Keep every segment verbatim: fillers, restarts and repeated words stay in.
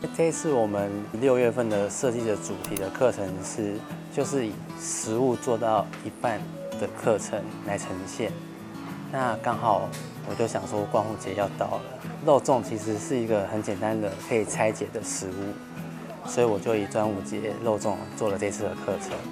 这一次我们六月份的设计的主题的课程是，就是以食物做到一半的课程来呈现。那刚好我就想说，光复节要到了，肉粽其实是一个很简单的可以拆解的食物，所以我就以端午节肉粽做了这次的课程。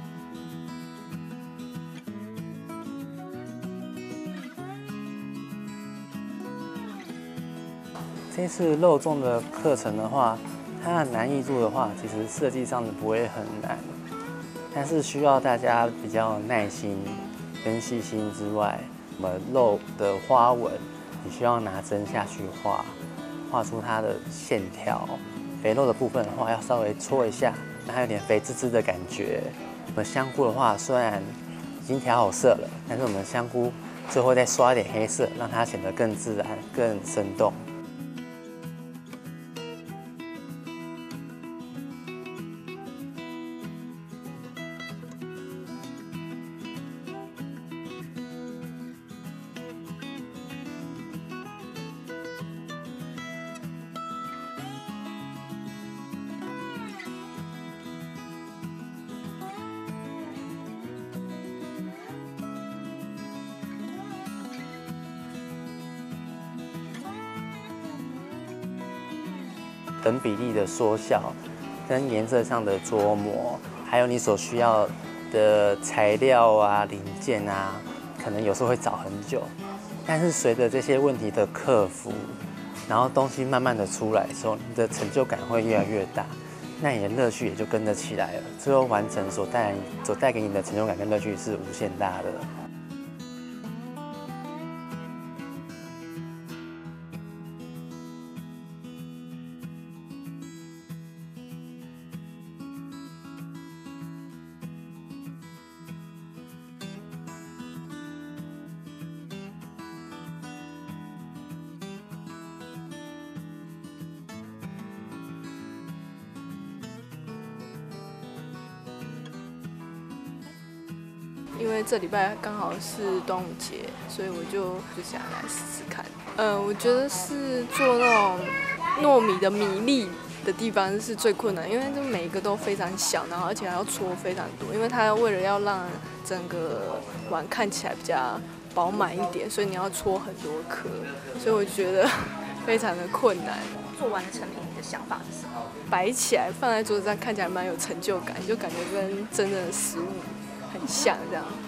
这次肉粽的课程的话，它的难易度的话，其实设计上不会很难，但是需要大家比较耐心跟细心之外，我们肉的花纹，你需要拿针下去画，画出它的线条。肥肉的部分的话，要稍微搓一下，让它有点肥滋滋的感觉。我们香菇的话，虽然已经调好色了，但是我们香菇最后再刷一点黑色，让它显得更自然、更生动。等比例的缩小，跟颜色上的琢磨，还有你所需要的材料啊、零件啊，可能有时候会找很久。但是随着这些问题的克服，然后东西慢慢的出来的时候，你的成就感会越来越大，那你的乐趣也就跟着起来了。最后完成所带所带给你的成就感跟乐趣是无限大的。 因为这礼拜刚好是端午节，所以我就就想来试试看。呃，我觉得是做那种糯米的米粒的地方是最困难，因为就每一个都非常小，然后而且还要搓非常多，因为它为了要让整个碗看起来比较饱满一点，所以你要搓很多颗，所以我觉得非常的困难。 做完的成品，你的想法是什么？ 摆起来放在桌子上，看起来蛮有成就感，就感觉跟真正的食物很像这样。